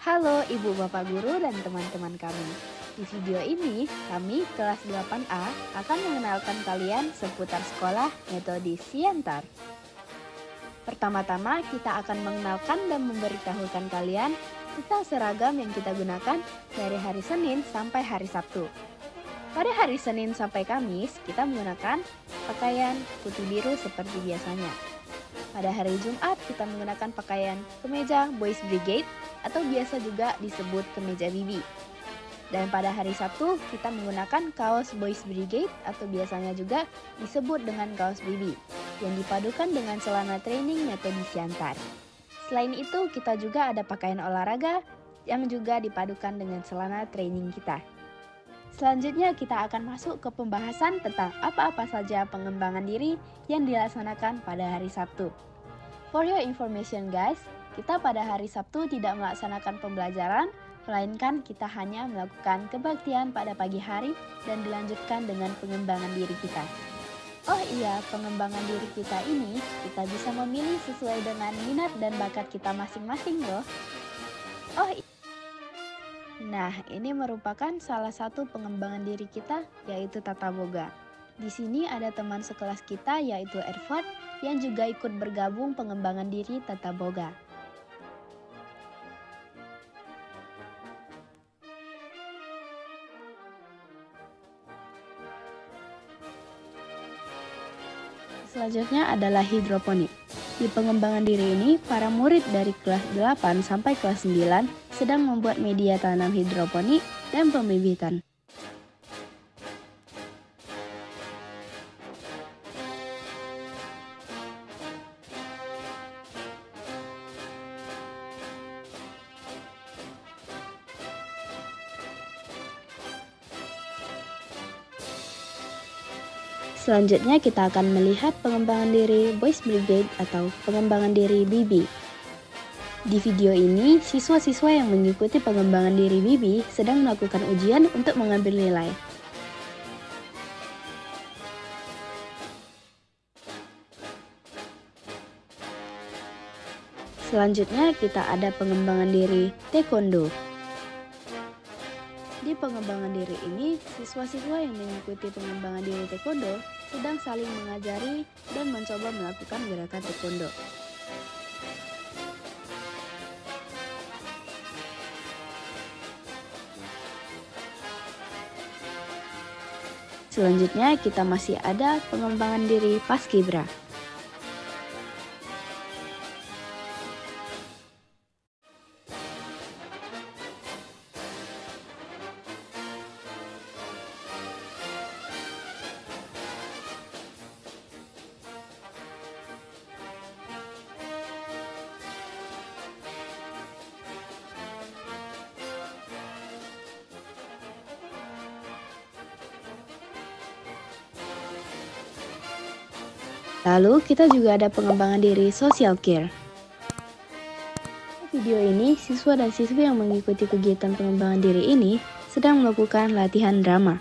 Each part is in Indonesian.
Halo Ibu Bapak Guru dan teman-teman kami. Di video ini, kami kelas 8A akan mengenalkan kalian seputar sekolah metodis Siantar. Pertama-tama kita akan mengenalkan dan memberitahukan kalian tentang seragam yang kita gunakan dari hari Senin sampai hari Sabtu. Pada hari Senin sampai Kamis, kita menggunakan pakaian putih biru seperti biasanya. Pada hari Jumat, kita menggunakan pakaian kemeja Boys Brigade atau biasa juga disebut kemeja bibi. Dan pada hari Sabtu, kita menggunakan kaos Boys Brigade atau biasanya juga disebut dengan kaos bibi yang dipadukan dengan celana training metode Siantar. Selain itu, kita juga ada pakaian olahraga yang juga dipadukan dengan celana training kita. Selanjutnya kita akan masuk ke pembahasan tentang apa-apa saja pengembangan diri yang dilaksanakan pada hari Sabtu. For your information guys, kita pada hari Sabtu tidak melaksanakan pembelajaran, melainkan kita hanya melakukan kebaktian pada pagi hari dan dilanjutkan dengan pengembangan diri kita. Oh iya, pengembangan diri kita ini kita bisa memilih sesuai dengan minat dan bakat kita masing-masing loh. Nah, ini merupakan salah satu pengembangan diri kita, yaitu tata boga. Di sini ada teman sekelas kita, yaitu Erfat, yang juga ikut bergabung pengembangan diri tata boga. Selanjutnya adalah hidroponik. Di pengembangan diri ini, para murid dari kelas 8 sampai kelas 9 sedang membuat media tanam hidroponik dan pembibitan. Selanjutnya kita akan melihat pengembangan diri Boys Brigade atau pengembangan diri BB. Di video ini, siswa-siswa yang mengikuti pengembangan diri BB sedang melakukan ujian untuk mengambil nilai. Selanjutnya kita ada pengembangan diri Taekwondo. Di pengembangan diri ini, siswa-siswa yang mengikuti pengembangan diri Taekwondo sedang saling mengajari dan mencoba melakukan gerakan Taekwondo. Selanjutnya kita masih ada pengembangan diri Paskibra. Lalu kita juga ada pengembangan diri social care. Di video ini, siswa dan siswi yang mengikuti kegiatan pengembangan diri ini sedang melakukan latihan drama.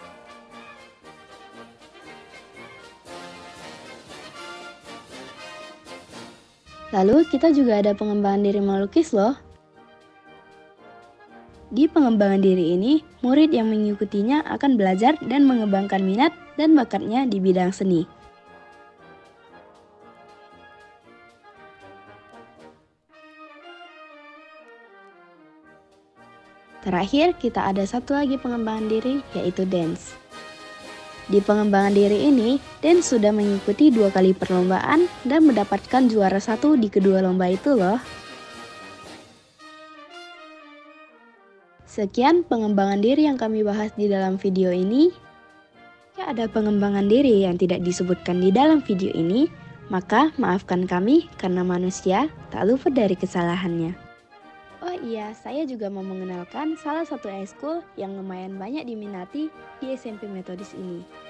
Lalu kita juga ada pengembangan diri melukis loh. Di pengembangan diri ini, murid yang mengikutinya akan belajar dan mengembangkan minat dan bakatnya di bidang seni. Terakhir, kita ada satu lagi pengembangan diri, yaitu dance. Di pengembangan diri ini, dance sudah mengikuti 2 kali perlombaan dan mendapatkan juara 1 di kedua lomba itu loh. Sekian pengembangan diri yang kami bahas di dalam video ini. Jika ada pengembangan diri yang tidak disebutkan di dalam video ini, maka maafkan kami karena manusia tak luput dari kesalahannya. Oh iya, saya juga mau mengenalkan salah satu ekskul yang lumayan banyak diminati di SMP Metodis ini,